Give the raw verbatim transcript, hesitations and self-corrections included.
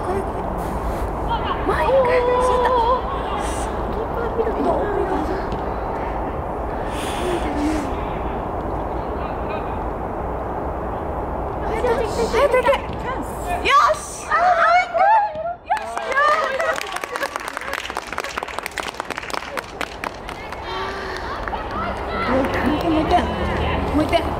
前に回転した。キーパー見ると思います。早く早く。よし。ああ、いく。よし。もう一点。もう一点。